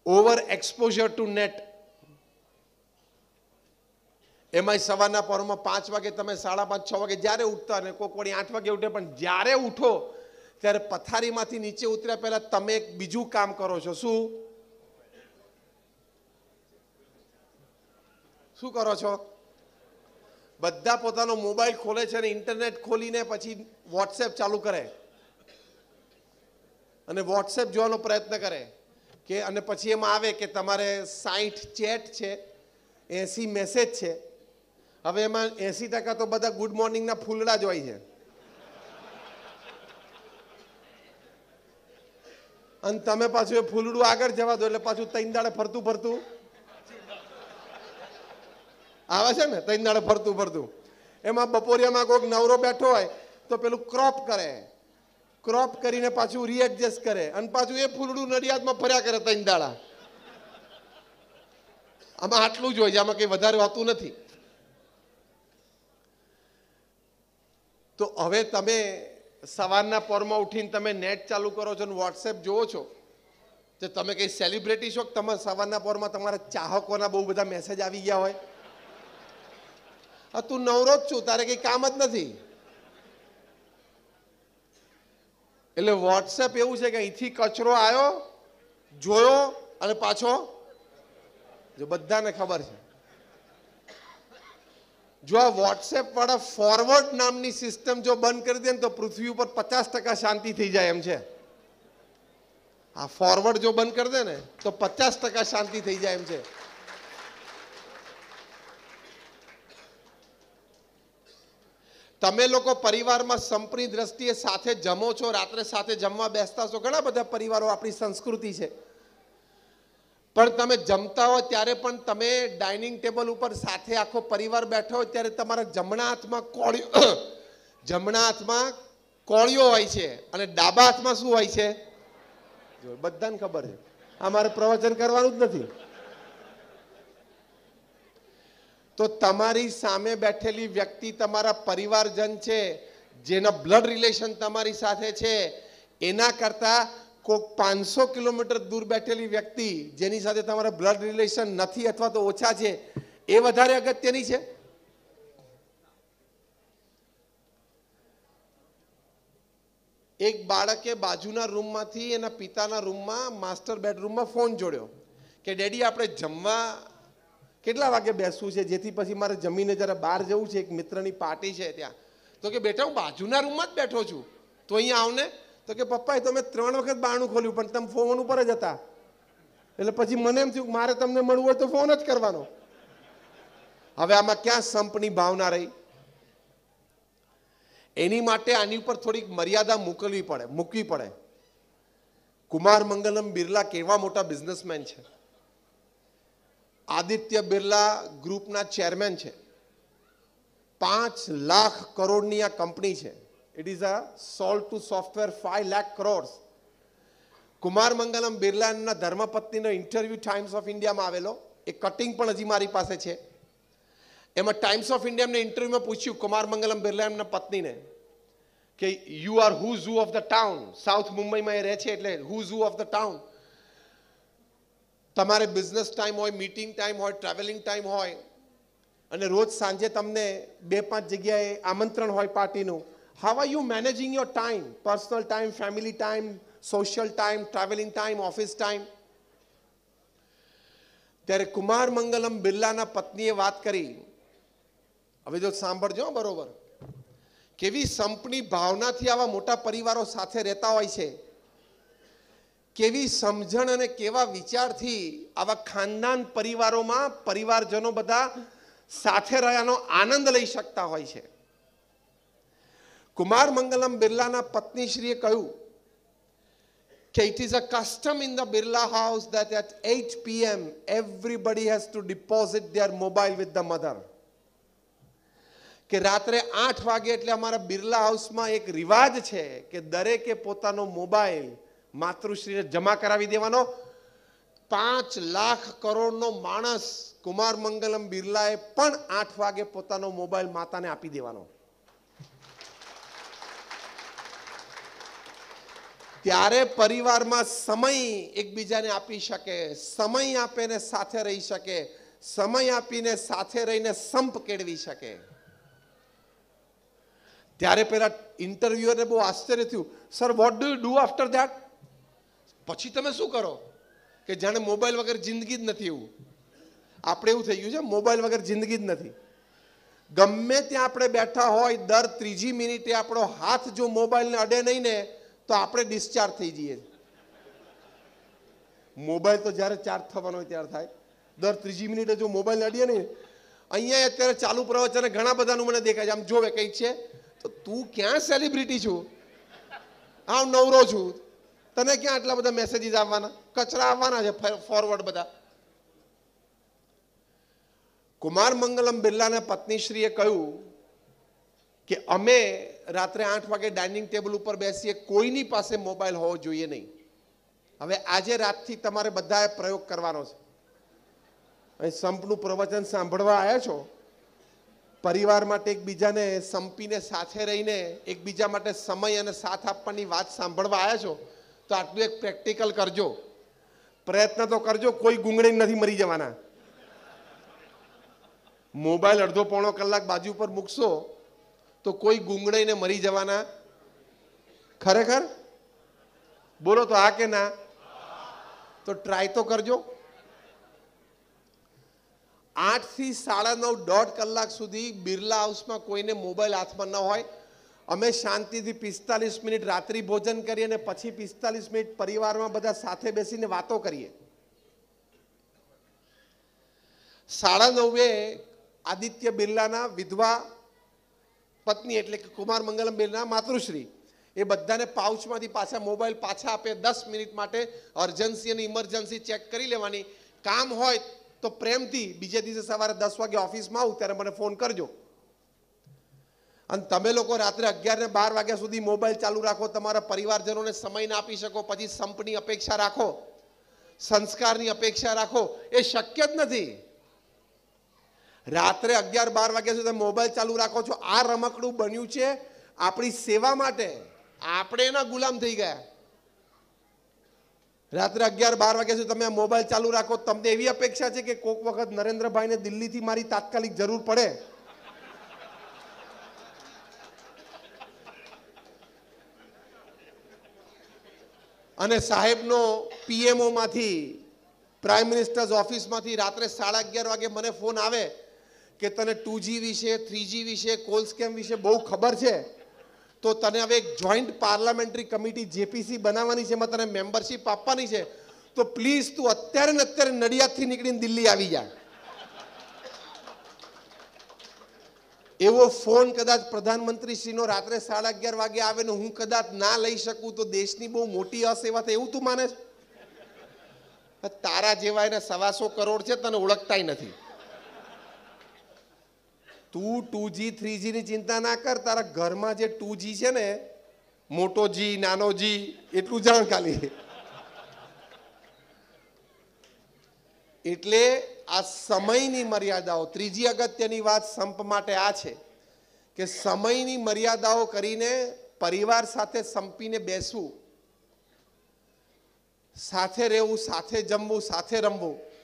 Over exposure two net. એમાંય સવારના પરમાં 5 વાગે તમે 5:30 6 વાગે જ્યારે ઉઠતા ને કોક વળી 8 વાગે ઉઠે, પણ જ્યારે ઉઠો ત્યારે પથારીમાંથી નીચે ઉતર્યા પહેલા તમે એક બીજું કામ કરો છો. શું કરો છો? બધા પોતાનો મોબાઈલ ખોલે છે અને ઇન્ટરનેટ ખોલીને પછી વોટ્સએપ ચાલુ કરે અને વોટ્સએપ જોવાનો પ્રયત્ન કરે કે, અને પછી એમાં આવે કે તમારે 60 ચેટ છે, 80 મેસેજ છે. હવે એમાં 80% તો બધા ગુડ મોર્નિંગના ફૂલડા જ હોય છે. અને તમે પાછું એ ફૂલડું આગળ જવા દો એટલે પાછું 3 દાડે ફરતું ફરતું આવે છે ને. 3 દાડે ફરતું ફરતું એમાં બપોરિયામાં કોઈક નવરો બેઠો હોય તો પેલું ક્રોપ કરે, ક્રોપ કરીને પાછું રીએડજસ્ટ કરે અને પાછું એ ફૂલડું નડિયાદમાં ફર્યા કરે 3 દાડા. આમાં આટલું જ હોય છે, આમાં કંઈ વધારે હોતું નથી. તો હવે તમે સવારના પોરમાં ઉઠીને તમે નેટ ચાલુ કરો છો અને વોટ્સએપ જોવો છો, તો તમે કંઈ સેલિબ્રિટી છો કે તમારા સવારના પોરમાં તમારા ચાહકોના બહુ બધા મેસેજ આવી ગયા હોય? તું નવરો જ છું, તારે કંઈ કામ જ નથી. એટલે વોટ્સએપ એવું છે કે અહીંથી કચરો આવ્યો, જોયો અને પાછો, જો બધાને ખબર છે. જો આ વોટ્સએપ વાળા ફોરવર્ડ નામની સિસ્ટમ જો બંધ કરી દે ને તો પૃથ્વી ઉપર 50% શાંતિ થઈ જાય એમ છે. આ ફોરવર્ડ જો બંધ કરી દે ને તો 50% શાંતિ થઈ જાય એમ છે. તમે લોકો પરિવારમાં સંપની દ્રષ્ટિએ સાથે જમો છો, રાત્રે સાથે જમવા બેસતા છો. ઘણા બધા પરિવારો, આપણી સંસ્કૃતિ છે. પણ તમે જમતા હોય ત્યારે પણ તમે ડાઇનિંગ ટેબલ ઉપર સાથે આખો પરિવાર બેઠો હોય ત્યારે તમારા જમણા હાથમાં કોળીઓ હોય છે અને ડાબા હાથમાં શું હોય છે? બધાને ખબર છે. અમારે પ્રવચન કરવાનું જ નથી. તો તમારી સામે બેઠેલી વ્યક્તિ તમારા પરિવારજન છે, જેના બ્લડ રિલેશન તમારી સાથે છે, એના કરતા કોઈક 500 કિલોમીટર દૂર બેઠેલી વ્યક્તિ જેની સાથે તમારા બ્લડ રિલેશન નથી અથવા તો ઓછા છે, એ વધારે અગત્યની છે? એક બાળકે બાજુના રૂમમાંથી એના પિતાના રૂમમાં, માસ્ટર બેડરૂમમાં ફોન જોડ્યો કે ડેડી આપણે જમવા કેટલા વાગે બેસવું છે, જેથી પછી મારે જમીને જરા બહાર જવું છે, એક મિત્રની પાર્ટી છે ત્યાં. તો કે બેટા હું બાજુના રૂમમાં જ બેઠો છું, તો અહીંયા આવને. તો કે પપ્પા એ તો મેં 3 વખત બારણું ખોલ્યું પણ તમે ફોન ઉપર જ હતા. એટલે પછી મને એમ થયું મારે તમને મળવું હોય તો ફોન જ કરવાનો. હવે આમાં ક્યાં સંપની ભાવના રહી? એની માટે આની ઉપર થોડીક મર્યાદા મૂકવી પડે. કુમાર મંગલમ બિરલા કેવા મોટા બિઝનેસમેન છે. આદિત્ય બિરલા ગ્રુપના ચેરમેન છે. 5 લાખ કરોડની આ કંપની છે. It is a sold to software 5 lakh crore. Kumar Mangalam બિરલાના ધર્મપત્નીનો ઇન્ટરવ્યૂ ટાઈમ્સ ઓફ ઇન્ડિયામાં આવેલો, એ કટિંગ પણ હજી મારી પાસે છે. એમાં ટાઈમ્સ ઓફ ઇન્ડિયાને ઇન્ટરવ્યુમાં પૂછ્યું કુમાર મંગલમ બિરલા એમના પત્નીને કે you are who's who of the town. South મુંબઈમાં એ રહે છે એટલે who's who of the town. તમારે બિઝનેસ ટાઈમ હોય, મીટિંગ ટાઈમ હોય, ટ્રાવેલિંગ ટાઈમ હોય અને રોજ સાંજે તમને 2-5 જગ્યાએ આમંત્રણ હોય પાર્ટીનું. How are you managing your time? Personal time, family time, social time, travelling time, office time. ત્યારે કુમાર મંગલમ બિરલાના પત્નીએ વાત કરી. હવે જો સાંભળજો બરોબર, કેવી સંપની ભાવનાથી આવા મોટા પરિવારો સાથે રહેતા હોય છે, કેવી સમજણ અને કેવા વિચારથી આવા ખાનદાન પરિવારોમાં પરિવારજનો બધા સાથે રહ્યાનો આનંદ લઈ શકતા હોય છે. કુમાર મંગલમ બિરલાના પત્નીશ્રીએ કહ્યું કે it is a custom in the Birla house that at 8 p.m. everybody has to deposit their mobile with the mother. કે રાત્રે 8 વાગે એટલે અમારા બિરલા હાઉસમાં એક રિવાજ છે કે દરેકે પોતાનો મોબાઈલ માતૃશ્રીને જમા કરાવી દેવાનો. 5 લાખ કરોડનો માણસ કુમાર મંગલમ બિરલાએ પણ 8 વાગે પોતાનો મોબાઈલ માતાને આપી દેવાનો. ત્યારે પરિવારમાં સમય એકબીજાને આપી શકે, સમય આપે ને સાથે રહી શકે, સમય આપીને સાથે રહીને સંપ કેળવી શકે. ત્યારે પેલા ઇન્ટરવ્યુઅરને બહુ આશ્ચર્ય થયું, sir what do you do after that? પછી તમે શું કરો? કે જાણે મોબાઈલ વગર જિંદગી જ નથી. એવું આપણે એવું થઈ ગયું છે, મોબાઈલ વગર જિંદગી જ નથી. ગમે ત્યાં આપણે બેઠા હોય, દર ત્રીજી મિનિટે આપણો હાથ જો મોબાઈલને અડે નહીં ને તો આપણે ડિસ્ચાર્જ થઈ જઈએ. મોબાઈલ તો જ્યારે ચાર્જ થવાનો હોય ત્યારે થાય. દર ત્રીજી મિનિટે જો મોબાઈલ અડીએ ને, અહીંયા અત્યારે ચાલુ પ્રવચને ઘણા બધાનું મને દેખાય છે, આમ જોવે કંઈક છે તો તું ક્યાં સેલિબ્રિટી છું? હા નવરો છું, તને ક્યાં આટલા બધા મેસેજીસ આવવાના, કચરા આવવાના છે ફોરવર્ડ બધા. કુમાર મંગલમ બિરલાના પત્નીશ્રીએ કહ્યું કે અમે રાત્રે 8 વાગે ડાઇનિંગ ટેબલ ઉપર બેસીએ, કોઈની પાસે મોબાઈલ હોવો જોઈએ નહીં. હવે આજે રાતથી તમારે બધાએ પ્રયોગ કરવાનો છે. અહીં સંપનું પ્રવચન સાંભળવા આવ્યા છો, પરિવાર માટે એકબીજાને સંપીને સાથે રહીને એકબીજા માટે સમય અને સાથ આપવાની વાત સાંભળવા આવ્યા છો, તો આટલું એક પ્રેક્ટિકલ કરજો, પ્રયત્ન તો કરજો. કોઈ ગુંગળીને નથી મરી જવાના. મોબાઈલ અડધો પોણો કલાક બાજુ પર મૂકશો તો કોઈ ગુંગળાઈને મરી જવાના ખરેખર? બોલો તો હા કે ના? તો ટ્રાય તો કરજો. 8 થી 9:30 દોઢ કલાક સુધી બિરલા હાઉસમાં કોઈને મોબાઈલ હાથમાં ન હોય. અમે શાંતિથી 45 મિનિટ રાત્રિ ભોજન કરીએ અને પછી 45 મિનિટ પરિવારમાં બધા સાથે બેસીને વાતો કરીએ. 9:30 આદિત્ય બિરલાના વિધવા પત્ની એટલે કે કુમાર મંગલમ બિરલા માતૃશ્રી એ બધાને પાઉચમાંથી પાછા મોબાઈલ પાછા આપે. 10 મિનિટ માટે અર્જન્સી અને ઇમરજન્સી ચેક કરી લેવાની. કામ હોય તો પ્રેમથી બીજે દિવસે સવારે 10 વાગે ઓફિસમાં આવું ત્યારે મને ફોન કરજો. અને તમે લોકો રાત્રે 11 ને 12 વાગ્યા સુધી મોબાઈલ ચાલુ રાખો, તમારા પરિવારજનોને સમય ના આપી શકો, પછી સંપની અપેક્ષા રાખો, સંસ્કારની અપેક્ષા રાખો, એ શક્ય જ નથી. રાત્રે 11-12 વાગ્યા સુધી મોબાઈલ ચાલુ રાખો છો. આ રમકડું બન્યું છે આપણી સેવા માટે, આપણે એના ગુલામ થઈ ગયા. રાત્રે 11-12 વાગ્યા સુધી તમે મોબાઈલ ચાલુ રાખો. તમને એવી અપેક્ષા છે કે કોઈક વખત નરેન્દ્રભાઈને દિલ્હીથી મારી તાત્કાલિક જરૂર પડે અને સાહેબનો પીએમઓ માંથી, પ્રાઇમ મિનિસ્ટર્સ ઓફિસમાંથી રાત્રે 11:30 વાગે મને ફોન આવે કે તને 2G વિશે, 3G વિશે, કોલ સ્કેમ વિશે બહુ ખબર છે, તો તને હવે એક જોઈન્ટ પાર્લામેન્ટરી કમિટી જેપીસી બનાવવાની છે, એમાં તને મેમ્બરશિપ આપવાની છે, તો પ્લીઝ તું અત્યારે ને અત્યારે નડિયાદથી નીકળીને દિલ્હી આવી જા. એવો ફોન કદાચ પ્રધાનમંત્રીશ્રીનો રાત્રે 11:30 વાગે આવે ને હું કદાચ ના લઈ શકું તો દેશની બહુ મોટી અસેવા થાય એવું તું માને છે? તારા જેવા એને 125 કરોડ છે, તને ઓળખતાય નથી. તું 2G 3G ની ચિંતા ના કર. તારા ઘરમાં જે 2G છે ને, મોટો જી નાનો જી, એટલું જાણ ખાલી. એટલે આ સમયની મર્યાદાઓ, ત્રીજી અગત્યની વાત સંપ માટે આ છે કે સમયની મર્યાદાઓ કરીને પરિવાર સાથે સંપીને બેસવું, સાથે રહેવું, સાથે જમવું, સાથે રમવું.